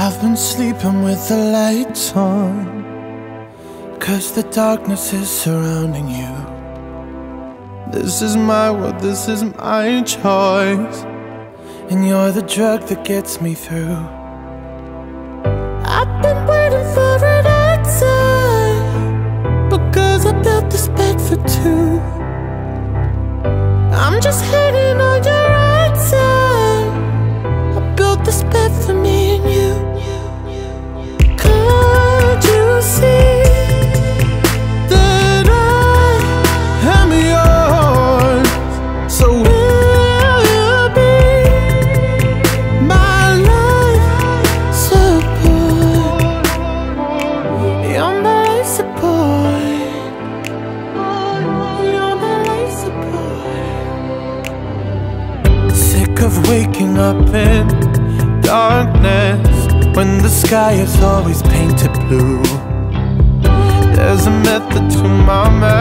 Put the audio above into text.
I've been sleeping with the lights on, 'cause the darkness is surrounding you. This is my world, this is my choice, and you're the drug that gets me through. I've been waiting for an answer, because I built this bed for two. I'm just hanging on your answer. I built this bed for me and you. Can't you see that I am yours? So will you be my life support? You're my life support. You're my life support. Sick of waking up in darkness when the sky is always painted blue. There's a method to my madness.